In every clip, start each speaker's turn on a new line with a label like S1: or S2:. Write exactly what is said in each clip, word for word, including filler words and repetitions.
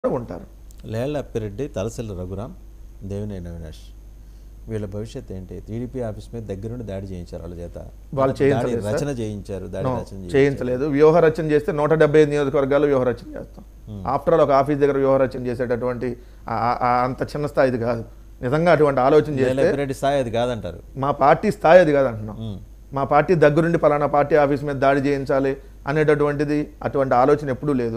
S1: ఉంటారు.
S2: లేళ్ల అప్పిరెడ్డి, తలసిల్ల రఘురాం, దేవినేని అవినాష్ వీళ్ళ భవిష్యత్ ఏంటి? టీడీపీ ఆఫీస్ మీద దగ్గరుండి దాడి చేయించారు వాళ్ళ చేత.
S1: వాళ్ళు చేయించలేదు,
S2: రచన చేయించారు, దాడి రచన
S1: చేయించలేదు. వ్యూహ రచన చేస్తే నూట డెబ్బై ఐదు నియోజకవర్గాల్లో వ్యూహ రచన చేస్తాం. ఆఫ్టర్ ఆల్ ఒక ఆఫీస్ దగ్గర వ్యూహ రచన చేసేటటువంటి అంత చిన్న స్థాయిది కాదు. నిజంగా అటువంటి ఆలోచన చేస్తే
S2: అప్పిరెడ్డి స్థాయి అది కాదంటారు.
S1: మా పార్టీ స్థాయి అది కాదు అంటున్నాం. మా పార్టీ దగ్గరుండి పలానా పార్టీ ఆఫీస్ మీద దాడి చేయించాలి అనేటటువంటిది అటువంటి ఆలోచన ఎప్పుడూ లేదు.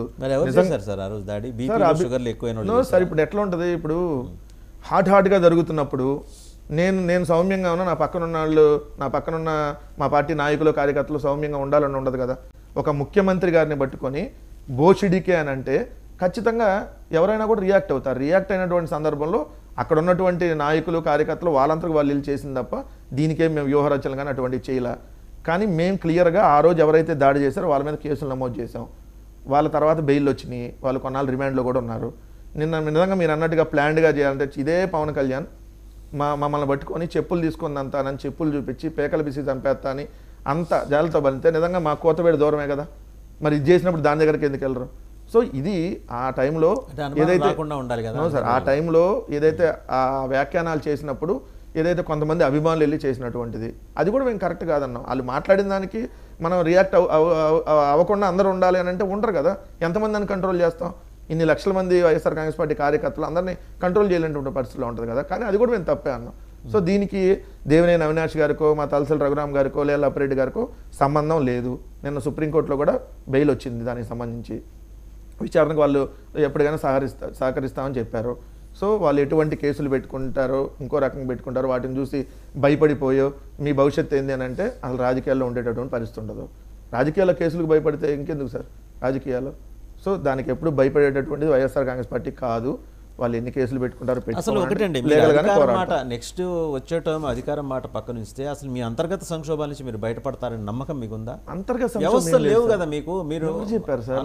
S1: సార్ ఇప్పుడు ఎట్లా ఉంటుంది, ఇప్పుడు హాట్ హాట్గా జరుగుతున్నప్పుడు నేను నేను సౌమ్యంగా ఉన్నా, నా పక్కన ఉన్న వాళ్ళు నా పక్కన ఉన్న మా పార్టీ నాయకులు కార్యకర్తలు సౌమ్యంగా ఉండాలని ఉండదు కదా. ఒక ముఖ్యమంత్రి గారిని పట్టుకొని బోషిడికే అని అంటే ఖచ్చితంగా ఎవరైనా కూడా రియాక్ట్ అవుతారు. రియాక్ట్ అయినటువంటి సందర్భంలో అక్కడ ఉన్నటువంటి నాయకులు కార్యకర్తలు వాళ్ళంతకు వాళ్ళు ఇల్లు చేసింది తప్ప దీనికేం మేము వ్యూహ రచనలు కానీ అటువంటివి చేయలే. కానీ మేము క్లియర్గా ఆ రోజు ఎవరైతే దాడి చేశారో వాళ్ళ మీద కేసులు నమోదు చేసాం. వాళ్ళ తర్వాత బెయిల్ వచ్చినాయి, వాళ్ళు కొన్నాళ్ళు రిమాండ్లో కూడా ఉన్నారు. నిన్న నిజంగా మీరు అన్నట్టుగా ప్లాన్డ్గా చేయాలంటే ఇదే పవన్ కళ్యాణ్ మా మమ్మల్ని పట్టుకొని చెప్పులు తీసుకుంది అంతా నన్ను చెప్పులు చూపించి పేకల బిసి చంపేస్తా అని అంత జాలతో బలితే నిజంగా మా కోతవేడి దూరమే కదా. మరి ఇది చేసినప్పుడు దాని దగ్గరికి ఎందుకు వెళ్ళరు? సో ఇది ఆ టైంలో ఏదైతే సార్ ఆ టైంలో ఏదైతే ఆ వ్యాఖ్యానాలు చేసినప్పుడు ఏదైతే కొంతమంది అభిమానులు వెళ్ళి చేసినటువంటిది అది కూడా మేము కరెక్ట్ కాదన్నాం. వాళ్ళు మాట్లాడిన దానికి మనం రియాక్ట్ అవ్వకుండా అందరూ ఉండాలి అని అంటే ఉండరు కదా. ఎంతమంది అని కంట్రోల్ చేస్తాం? ఇన్ని లక్షల మంది వైఎస్ఆర్ కాంగ్రెస్ పార్టీ కార్యకర్తలు అందరినీ కంట్రోల్ చేయలేనటువంటి పరిస్థితిలో ఉంటుంది కదా. కానీ అది కూడా మేము తప్పే అన్నాం. సో దీనికి దేవినేని అవినాష్ గారికో మా తలసిల్ల రఘురాం గారికో లేళ్ల అప్పిరెడ్డి గారికో సంబంధం లేదు. నిన్న సుప్రీంకోర్టులో కూడా బెయిల్ వచ్చింది దానికి సంబంధించి. విచారణకు వాళ్ళు ఎప్పటికైనా సహకరిస్తా సహకరిస్తామని చెప్పారు. సో వాళ్ళు ఎటువంటి కేసులు పెట్టుకుంటారో ఇంకో రకంగా పెట్టుకుంటారో వాటిని చూసి భయపడిపోయో మీ భవిష్యత్తు ఏంది అని అంటే అసలు రాజకీయాల్లో ఉండేటటువంటి పరిస్థితి ఉండదు. రాజకీయాల్లో కేసులకు భయపడితే ఇంకెందుకు సార్ రాజకీయాల్లో? సో దానికి ఎప్పుడు భయపడేటటువంటిది వైఎస్ఆర్ కాంగ్రెస్ పార్టీ కాదు. వాళ్ళు ఎన్ని కేసులు పెట్టుకుంటారు
S2: అసలు ఒకటండి, నెక్స్ట్ వచ్చే టర్మ్ అధికారం మాట పక్కన ఇస్తే అసలు మీ అంతర్గత సంక్షోభాల నుంచి మీరు బయటపడతారని నమ్మకం మీకుందా?
S1: అంతర్గత
S2: వ్యవస్థ లేవు కదా మీకు. మీరు
S1: చెప్పారు సార్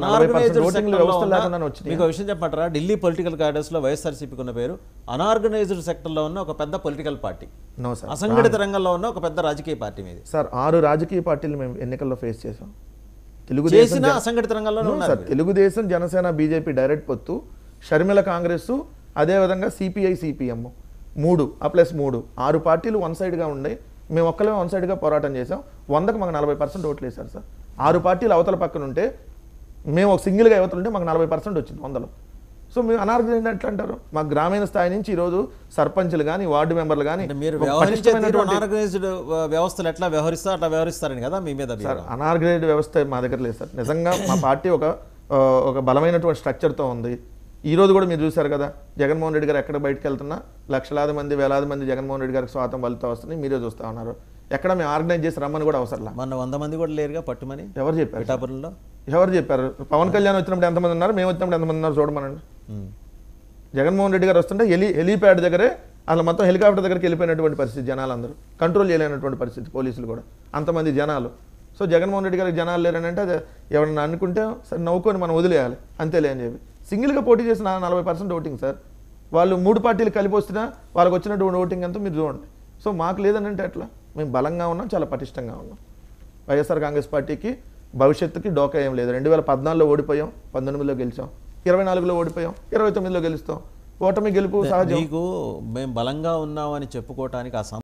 S2: మీకు విషయం చెప్పమంటారా? ఢిల్లీ పొలిటికల్ కార్డర్స్ లో వైఎస్ఆర్సీపీకి ఉన్న పేరు అనార్గనైజ్డ్ సెక్టర్ లో ఉన్న ఒక పెద్ద పొలిటికల్ పార్టీ, అసంఘటిత రంగంలో ఉన్న ఒక పెద్ద రాజకీయ పార్టీ మీద.
S1: సార్ ఆరు రాజకీయ పార్టీలు మేము ఎన్నికల్లో ఫేస్ చేసాం. తెలుగుదేశం
S2: అసంఘటిత రంగంలో
S1: sir Telugu Desam Janasena BJP direct పొత్తు, షర్మిల కాంగ్రెస్, అదేవిధంగా సిపిఐ సిపిఎం మూడు ఆ ప్లస్ మూడు ఆరు పార్టీలు వన్ సైడ్గా ఉండే మేము ఒక్కలే వన్ సైడ్గా పోరాటం చేసాం. వందకు మాకు నలభై పర్సెంట్ ఓట్లు వేశారు సార్. ఆరు పార్టీలు అవతల పక్కన ఉంటే మేము ఒక సింగిల్గా అవతలుంటే మాకు నలభై పర్సెంట్ వచ్చింది వందలో. సో మేము అనార్గనైజ్డ్ ఎట్లా అంటారు? మా గ్రామీణ స్థాయి నుంచి ఈరోజు సర్పంచ్లు కానీ వార్డు మెంబర్లు కానీ
S2: వ్యవస్థలు ఎట్లా వ్యవహరిస్తారు అట్లా వ్యవహరిస్తారని కదా మీ మీద.
S1: సార్ అనార్గనైజ్డ్ వ్యవస్థ మా దగ్గర లేదు సార్. నిజంగా మా పార్టీ ఒక ఒక బలమైనటువంటి స్ట్రక్చర్తో ఉంది. ఈ రోజు కూడా మీరు చూశారు కదా, జగన్మోహన్ రెడ్డి గారు ఎక్కడ బయటకు వెళ్తున్నా లక్షలాది మంది వేలాది మంది జగన్మోహన్ రెడ్డి గారికి స్వాగతం పలుకుతూ వస్తుంది. మీరే చూస్తూ ఉన్నారు. ఎక్కడ మేము ఆర్గనైజ్ చేసి రమ్మని కూడా అవసరం.
S2: మన వంద మంది కూడా లేరుగా పట్టుమని ఎవరు చెప్పారు? పిఠాపురంలో
S1: ఎవరు చెప్పారు? పవన్ కళ్యాణ్ వచ్చినప్పుడు ఎంతమంది ఉన్నారు, మేము వచ్చినప్పుడు ఎంతమంది ఉన్నారు చూడమనండి. జగన్మోహన్ రెడ్డి గారు వస్తుంటే హెలి హెలీప్యాడ్ దగ్గరే అసలు మొత్తం హెలికాప్టర్ దగ్గరికి వెళ్ళిపోయినటువంటి పరిస్థితి. జనాలు అందరూ కంట్రోల్ చేయలేనటువంటి పరిస్థితి, పోలీసులు కూడా అంతమంది జనాలు. సో జగన్మోహన్ రెడ్డి గారికి జనాలు లేరని అంటే అది ఎవరన్నా అనుకుంటే సరే నవ్వుకొని మనం వదిలేయాలి అంతేలే అని చెప్పి. సింగిల్గా పోటీ చేసిన నలభై పర్సెంట్ ఓటింగ్ సార్. వాళ్ళు మూడు పార్టీలు కలిపి వస్తున్నా వాళ్ళకి వచ్చినటువంటి ఓటింగ్ అంతా మీరు చూడండి. సో మాకు లేదని అంటే ఎట్లా? మేము బలంగా ఉన్నాం, చాలా పటిష్టంగా ఉన్నాం. వైఎస్ఆర్ కాంగ్రెస్ పార్టీకి భవిష్యత్తుకి డోకా ఏం లేదు. రెండు వేల పద్నాలుగులో ఓడిపోయాం, పంతొమ్మిదిలో గెలిచాం, ఇరవై నాలుగులో ఓడిపోయాం, ఇరవై తొమ్మిదిలో గెలుస్తాం. ఓటమి గెలుపు సహజం.
S2: మీకు మేము బలంగా ఉన్నామని చెప్పుకోవటానికి ఆ